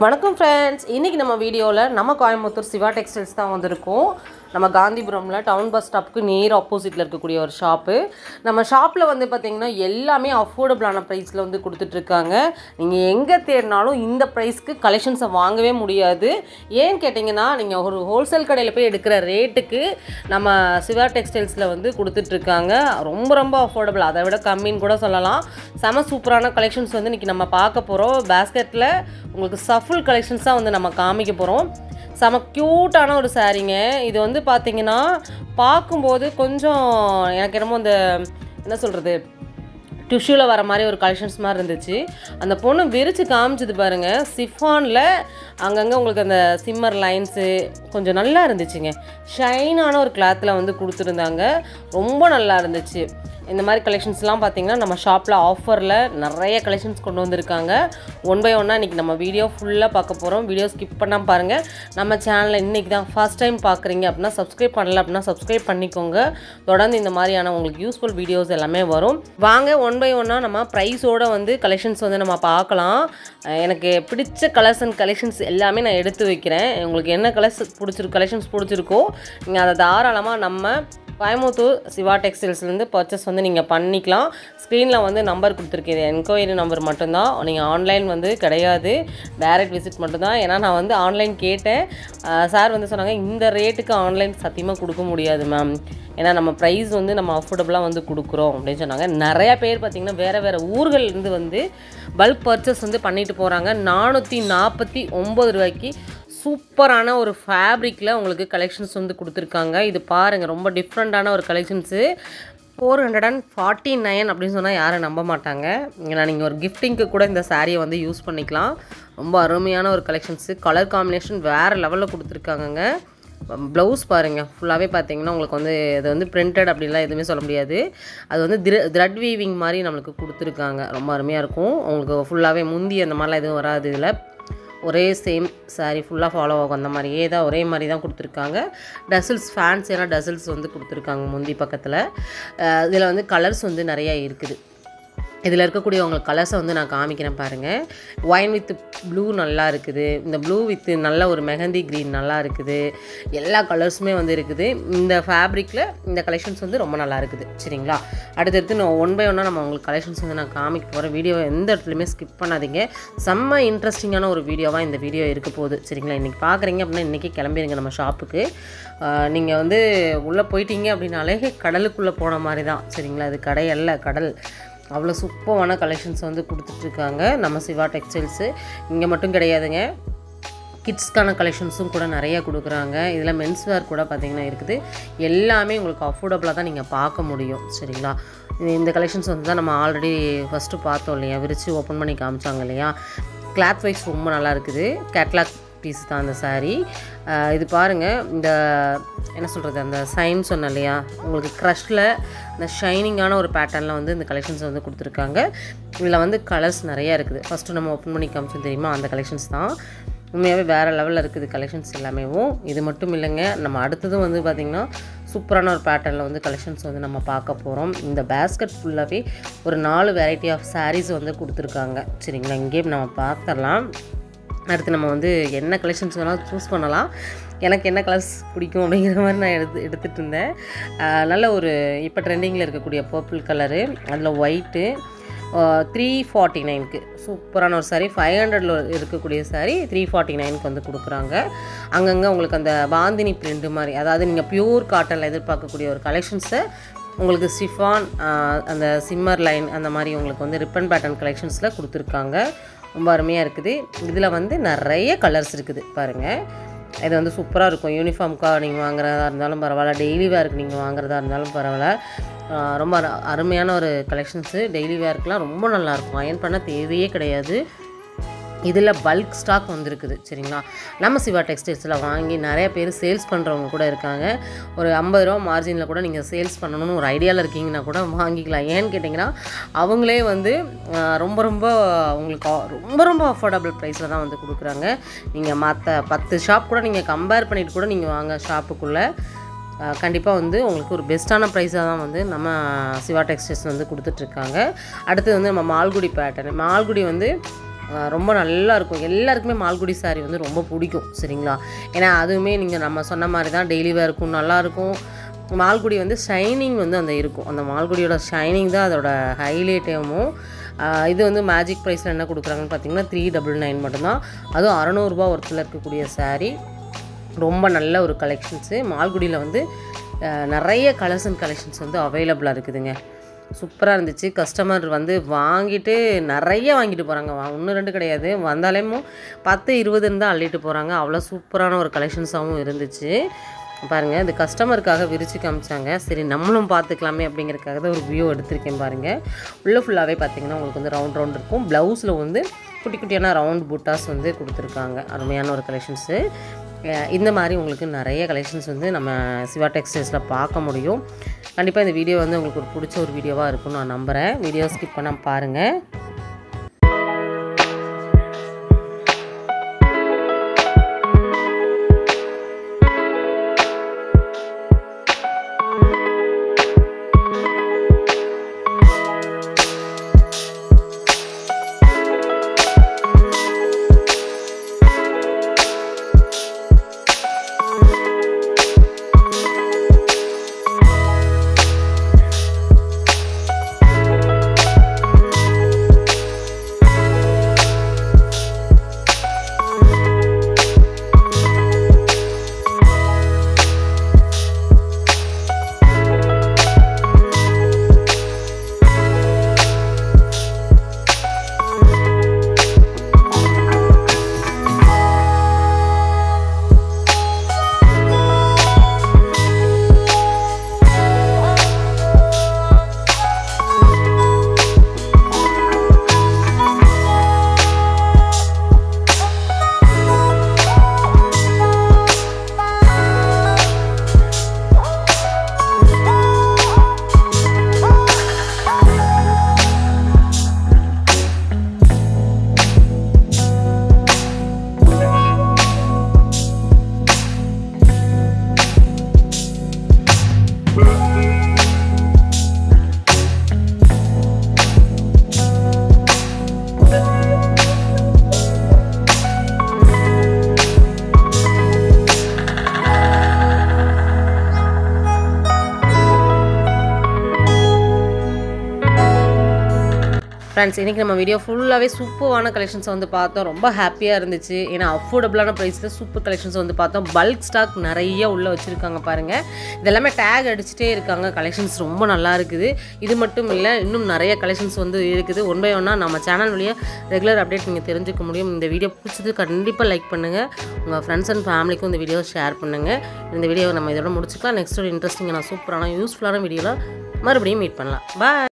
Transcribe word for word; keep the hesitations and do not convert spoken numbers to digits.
வணக்கம் ஃப்ரெண்ட்ஸ், இன்றைக்கி நம்ம வீடியோவில் நம்ம கோயம்புத்தூர் சிவா டெக்ஸ்டைல்ஸ் தான் வந்திருக்கோம். நம்ம காந்திபுரமில் டவுன் பஸ் ஸ்டாப்புக்கு நேர் ஆப்போசிட்டில் இருக்கக்கூடிய ஒரு ஷாப்பு. நம்ம ஷாப்பில் வந்து பார்த்திங்கன்னா எல்லாமே அஃபோர்டபுளான ப்ரைஸில் வந்து கொடுத்துட்ருக்காங்க. நீங்கள் எங்கே தேடினாலும் இந்த ப்ரைஸ்க்கு கலெக்ஷன்ஸை வாங்கவே முடியாது. ஏன்னு கேட்டிங்கன்னா, நீங்கள் ஒரு ஹோல்சேல் கடையில் போய் எடுக்கிற ரேட்டுக்கு நம்ம சிவா டெக்ஸ்டைல்ஸில் வந்து கொடுத்துட்ருக்காங்க. ரொம்ப ரொம்ப அஃபோர்டபுள், அதை விட கம்மின்னு கூட சொல்லலாம். செம சூப்பரான கலெக்ஷன்ஸ் வந்து இன்றைக்கி நம்ம பார்க்க போகிறோம். பேஸ்கெட்டில் உங்களுக்கு சஃபுல் கலெக்ஷன்ஸாக வந்து நம்ம காமிக்க போகிறோம். செம க்யூட்டான ஒரு சாரீங்க. இது வந்து பார்த்திங்கன்னா பார்க்கும்போது கொஞ்சம் எனக்கு என்னமோ இந்த என்ன சொல்கிறது டிஷ்யூவில் வர மாதிரி ஒரு கலெக்ஷன்ஸ் மாதிரி இருந்துச்சு. அந்த பொண்ணு விரித்து காமிச்சது பாருங்கள். சிஃபானில் அங்கங்கே உங்களுக்கு அந்த சிம்மர் லைன்ஸு கொஞ்சம் நல்லா இருந்துச்சுங்க. ஷைனான ஒரு கிளாத்தில் வந்து கொடுத்துருந்தாங்க. ரொம்ப நல்லா இருந்துச்சு. இந்த மாதிரி கலெக்ஷன்ஸ்லாம் பார்த்திங்கன்னா நம்ம ஷாப்பில் ஆஃபரில் நிறைய கலெக்ஷன்ஸ் கொண்டு வந்திருக்காங்க. ஒன் பை ஒன்னாக இன்றைக்கி நம்ம வீடியோ ஃபுல்லாக பார்க்க போகிறோம். வீடியோ ஸ்கிப் பண்ணாமல் பாருங்கள். நம்ம சேனலில் இன்றைக்கி தான் ஃபர்ஸ்ட் டைம் பார்க்குறீங்க அப்படின்னா சப்ஸ்கிரைப் பண்ணல அப்படின்னா சப்ஸ்கிரைப் பண்ணிக்கோங்க. தொடர்ந்து இந்த மாதிரியான உங்களுக்கு யூஸ்ஃபுல் வீடியோஸ் எல்லாமே வரும். வாங்க ஒன் பை ஒன்னாக நம்ம ப்ரைஸோடு வந்து கலெக்ஷன்ஸ் வந்து நம்ம பார்க்கலாம். எனக்கு பிடிச்ச கலர்ஸ் அண்ட் கலெக்ஷன்ஸ் எல்லாமே நான் எடுத்து வைக்கிறேன். உங்களுக்கு என்ன கலர்ஸ் பிடிச்சிருக்கு கலெக்ஷன்ஸ் பிடிச்சிருக்கோ நீங்கள் அதை தாராளமாக நம்ம கோயம்புத்தூர் சிவா டெக்ஸ்டைல்ஸ்லேருந்து பர்ச்சேஸ் வந்து நீங்கள் பண்ணிக்கலாம். ஸ்க்ரீனில் வந்து நம்பர் கொடுத்துருக்கேன். என்கொயரி நம்பர் மட்டும்தான். நீங்கள் ஆன்லைன் வந்து கிடையாது, டைரக்ட் விசிட் மட்டும்தான். ஏன்னா நான் வந்து ஆன்லைன் கேட்டேன். சார் வந்து சொன்னாங்க இந்த ரேட்டுக்கு ஆன்லைன் சத்தியமாக கொடுக்க முடியாது மேம், ஏன்னா நம்ம ப்ரைஸ் வந்து நம்ம அஃபோர்டபுளாக வந்து கொடுக்குறோம் அப்படின்னு சொன்னாங்க. நிறையா பேர் பார்த்திங்கன்னா வேறு வேறு ஊர்கள்லேருந்து வந்து பல்க் பர்ச்சேஸ் வந்து பண்ணிட்டு போகிறாங்க. நானூற்றி நாற்பத்தி ஒம்பது ரூபாய்க்கு சூப்பரான ஒரு ஃபேப்ரிக்கில் உங்களுக்கு கலெக்ஷன்ஸ் வந்து கொடுத்துருக்காங்க. இது பாருங்கள், ரொம்ப டிஃப்ரெண்ட்டான ஒரு collections. Four hundred and forty nine அப்படின்னு சொன்னால் யாரும் நம்ப மாட்டாங்க. ஏன்னா நீங்கள் ஒரு கிஃப்டிங்க்கு கூட இந்த சாரியை வந்து யூஸ் பண்ணிக்கலாம். ரொம்ப அருமையான ஒரு கலெக்ஷன்ஸு. கலர் காம்பினேஷன் வேறு லெவலில் கொடுத்துருக்காங்கங்க. ப்ளவுஸ் பாருங்கள், ஃபுல்லாகவே பார்த்தீங்கன்னா உங்களுக்கு வந்து இது வந்து பிரிண்டட் அப்படின்லாம் எதுவுமே சொல்ல முடியாது. அது வந்து திர த்ரெட் வீவிங் மாதிரி நம்மளுக்கு கொடுத்துருக்காங்க. ரொம்ப அருமையாக இருக்கும். உங்களுக்கு ஃபுல்லாகவே முந்தி அந்த மாதிரிலாம் எதுவும் வராது. இதில் ஒரே சேம் சாரீ ஃபுல்லாக ஃபாலோ ஆகும். அந்த மாதிரியே தான் ஒரே மாதிரி தான் கொடுத்துருக்காங்க. டசல்ஸ் ஃபேன்ஸியான டசல்ஸ் வந்து கொடுத்துருக்காங்க முந்தி பக்கத்தில். இதில் வந்து கலர்ஸ் வந்து நிறையா இருக்குது. இதில் இருக்கக்கூடிய உங்களுக்கு கலர்ஸை வந்து நான் காமிக்கிறேன் பாருங்கள். ஒயின் வித் ப்ளூ நல்லா இருக்குது. இந்த ப்ளூ வித் நல்ல ஒரு மெஹந்தி க்ரீன் நல்லா இருக்குது. எல்லா கலர்ஸுமே வந்து இருக்குது. இந்த ஃபேப்ரிக்கில் இந்த கலெக்ஷன்ஸ் வந்து ரொம்ப நல்லா இருக்குது. சரிங்களா, அடுத்தடுத்து நான் ஒன் பை ஒன்னாக நம்ம உங்களுக்கு கலெக்ஷன்ஸ் வந்து நான் காமிக்க போகிறேன். வீடியோ எந்த இடத்துலையுமே ஸ்கிப் பண்ணாதீங்க. செம்ம இன்ட்ரெஸ்டிங்கான ஒரு வீடியோவாக இந்த வீடியோ இருக்க போகுது. சரிங்களா, இன்றைக்கி பார்க்குறீங்க அப்படின்னா இன்றைக்கி கிளம்பிடுங்க நம்ம ஷாப்புக்கு. நீங்கள் வந்து உள்ளே போயிட்டீங்க அப்படின்னாலே கடலுக்குள்ளே போன மாதிரி தான். சரிங்களா, இது கடை அல்ல, கடல். அவ்வளோ சூப்பரான கலெக்ஷன்ஸ் வந்து கொடுத்துட்ருக்காங்க நம்ம சிவா டெக்ஸ்டைல்ஸு. இங்கே மட்டும் கிடையாதுங்க, கிட்ஸ்க்கான கலெக்ஷன்ஸும் கூட நிறையா கொடுக்குறாங்க. இதில் மென்ஸ் வேர் கூட பார்த்திங்கன்னா இருக்குது. எல்லாமே உங்களுக்கு அஃபோர்டபுளாக தான் நீங்கள் பார்க்க முடியும். சரிங்களா, இந்த கலெக்ஷன்ஸ் வந்து தான் நம்ம ஆல்ரெடி ஃபஸ்ட்டு பார்த்தோம் இல்லையா, விரித்து ஓப்பன் பண்ணி காமிச்சாங்க இல்லையா. கிளாத் வைஸ் ரொம்ப நல்லா இருக்குது. கேட்லாக் பீஸ் தான் அந்த சாரீ. இது பாருங்கள், இந்த என்ன சொல்கிறது அந்த சைன் சொன்னேன் இல்லையா, உங்களுக்கு க்ரஷில் இந்த ஷைனிங்கான ஒரு பேட்டர்னில் வந்து இந்த கலெக்ஷன்ஸ் வந்து கொடுத்துருக்காங்க. இதில் வந்து கலர்ஸ் நிறையா இருக்குது. ஃபஸ்ட்டு நம்ம ஓப்பன் பண்ணி காமிச்சோம் தெரியுமா, அந்த கலெக்ஷன்ஸ் தான். உண்மையாகவே வேறு லெவலில் இருக்குது கலெக்ஷன்ஸ் எல்லாமேவும். இது மட்டும் இல்லைங்க, நம்ம அடுத்ததும் வந்து பார்த்திங்கன்னா சூப்பரான ஒரு பேட்டர்னில் வந்து கலெக்ஷன்ஸ் வந்து நம்ம பார்க்க போகிறோம். இந்த பேஸ்கெட் ஃபுல்லாகவே ஒரு நாலு வெரைட்டி ஆஃப் சாரீஸ் வந்து கொடுத்துருக்காங்க. சரிங்களா, இங்கேயே நம்ம பார்த்துடலாம். அடுத்து நம்ம வந்து என்ன கலெக்ஷன்ஸ் வேணாலும் சூஸ் பண்ணலாம். எனக்கு என்ன கலர்ஸ் பிடிக்கும் அப்படிங்கிற மாதிரி நான் எடுத்து எடுத்துகிட்டு இருந்தேன். நல்ல ஒரு இப்போ ட்ரெண்டிங்கில் இருக்கக்கூடிய பர்பிள் கலரு, அதில் ஒயிட்டு, த்ரீ ஃபார்ட்டி நைனுக்கு சூப்பரான ஒரு சாரீ. ஃபைவ் ஹண்ட்ரடில் இருக்கக்கூடிய சாரீ த்ரீ ஃபார்ட்டி நைனுக்கு வந்து கொடுக்குறாங்க. அங்கங்கே உங்களுக்கு அந்த பாந்தினி பிரிண்ட் மாதிரி, அதாவது நீங்கள் பியூர் காட்டனில் எதிர்பார்க்கக்கூடிய ஒரு கலெக்ஷன்ஸை உங்களுக்கு சிஃபான், அந்த சிம்மர் லைன் அந்த மாதிரி உங்களுக்கு வந்து ரிப்பன் பேட்டர்ன் கலெக்ஷன்ஸில் கொடுத்துருக்காங்க. ரொம்ப அருமையாக இருக்குது. இதில் வந்து நிறைய கலர்ஸ் இருக்குது பாருங்கள். இது வந்து சூப்பராக இருக்கும். யூனிஃபார்முக்காக நீங்கள் வாங்குறதா இருந்தாலும் பரவாயில்ல, டெய்லி வேருக்கு நீங்கள் வாங்குறதா இருந்தாலும் பரவாயில்ல. ரொம்ப அருமையான ஒரு கலெக்ஷன்ஸு. டெய்லி வேருக்குலாம் ரொம்ப நல்லாயிருக்கும். அயன் பண்ண தேவையே கிடையாது. இதில் பல்க் ஸ்டாக் வந்துருக்குது. சரிங்களா, நம்ம சிவா டெக்ஸ்டைல்ஸில் வாங்கி நிறைய பேர் சேல்ஸ் பண்ணுறவங்க கூட இருக்காங்க. ஒரு ஐம்பது ரூபா மார்ஜினில் கூட நீங்கள் சேல்ஸ் பண்ணணும்னு ஒரு ஐடியாவில் இருக்கீங்கன்னா கூட வாங்கிக்கலாம். ஏன்னு கேட்டிங்கன்னா அவங்களே வந்து ரொம்ப ரொம்ப உங்களுக்கு ரொம்ப ரொம்ப அஃபோர்டபுள் ப்ரைஸில் தான் வந்து கொடுக்குறாங்க. நீங்கள் மற்ற பத்து ஷாப் கூட நீங்கள் கம்பேர் பண்ணிவிட்டு கூட நீங்கள் வாங்க ஷாப்புக்குள்ளே. கண்டிப்பாக வந்து உங்களுக்கு ஒரு பெஸ்ட்டான ப்ரைஸாக தான் வந்து நம்ம சிவா டெக்ஸ்டைல்ஸ் வந்து கொடுத்துட்ருக்காங்க. அடுத்து வந்து நம்ம மால்குடி பேட்டர்ன். மால்குடி வந்து ரொம்ப நல்லா இருக்கும். எல்லாருக்குமே மால்குடி சாரீ வந்து ரொம்ப பிடிக்கும் சரிங்களா. ஏன்னா அதுவுமே நீங்கள் நம்ம சொன்ன மாதிரி தான் டெய்லி வேர்க்கும் நல்லாயிருக்கும். மால்குடி வந்து ஷைனிங் வந்து அந்த இருக்கும். அந்த மால்குடியோட ஷைனிங் தான் அதோட ஹைலைட்டேவும். இது வந்து மேஜிக் ப்ரைஸில் என்ன கொடுக்குறாங்கன்னு பார்த்தீங்கன்னா த்ரீ டபுள் நைன் மட்டும்தான். அதுவும் அறநூறுபா ஒருத்தில் இருக்கக்கூடிய சாரீ. ரொம்ப நல்ல ஒரு கலெக்ஷன்ஸு. மால்குடியில் வந்து நிறைய கலர்ஸ் அண்ட் கலெக்ஷன்ஸ் வந்து அவைலபிளாக இருக்குதுங்க. சூப்பராக இருந்துச்சு. கஸ்டமர் வந்து வாங்கிட்டு நிறைய வாங்கிட்டு போகிறாங்க. ஒன்று ரெண்டு கிடையாது, வந்தாலேயும் பத்து இருபதுன்னு தான் அள்ளிட்டு போகிறாங்க. அவ்வளோ சூப்பரான ஒரு கலெக்ஷன்ஸாகவும் இருந்துச்சு. பாருங்கள், இந்த கஸ்டமருக்காக விரித்து காமிச்சாங்க. சரி நம்மளும் பார்த்துக்கலாமே அப்படிங்கிறதுக்காக தான் ஒரு வியூ எடுத்திருக்கேன் பாருங்கள். உள்ளே ஃபுல்லாகவே பார்த்திங்கன்னா உங்களுக்கு வந்து ரவுண்ட் ரவுண்ட் இருக்கும். ப்ளவுஸில் வந்து குட்டி குட்டியான ரவுண்ட் புட்டாஸ் வந்து கொடுத்துருக்காங்க. அருமையான ஒரு கலெக்ஷன்ஸு. இந்த மாதிரி உங்களுக்கு நிறைய கலெக்ஷன்ஸ் வந்து நம்ம சிவா டெக்ஸ்டைல்ஸில் பார்க்க முடியும். கண்டிப்பாக இந்த வீடியோ வந்து உங்களுக்கு ஒரு பிடிச்ச ஒரு வீடியோவாக இருக்கும்னு நான் நம்புகிறேன். வீடியோ ஸ்கிப் பண்ணாமல் பாருங்கள். ஃப்ரெண்ட்ஸ், இன்றைக்கி நம்ம வீடியோ ஃபுல்லாகவே சூப்பரான கலெக்ஷன்ஸை வந்து பார்த்தோம். ரொம்ப ஹாப்பியாக இருந்துச்சு. ஏன்னா அஃபோர்டபுளான ப்ரைஸில் சூப்பர் கலெக்ஷன்ஸ் வந்து பார்த்தோம். பல்க் ஸ்டாக் நிறைய உள்ளே வச்சுருக்காங்க பாருங்கள். இதெல்லாமே டேக் அடிச்சுட்டே இருக்காங்க. கலெக்ஷன்ஸ் ரொம்ப நல்லா இருக்குது. இது மட்டும் இல்லை, இன்னும் நிறைய கலெக்ஷன்ஸ் வந்து இருக்குது. ஒன் பை ஒன்னாக நம்ம சேனல் வழியாக ரெகுலர் அப்டேட் நீங்கள் தெரிஞ்சுக்க முடியும். இந்த வீடியோ பிடிச்சது கண்டிப்பாக லைக் பண்ணுங்கள். உங்கள் ஃப்ரெண்ட்ஸ் அண்ட் ஃபேமிலிக்கும் இந்த வீடியோ ஷேர் பண்ணுங்கள். இந்த வீடியோவை நம்ம இதோட முடிச்சுக்கலாம். நெக்ஸ்ட் ஒரு இன்ட்ரெஸ்டிங்கான சூப்பரான யூஸ்ஃபுல்லான வீடியோவில் மறுபடியும் மீட் பண்ணலாம். பாய்.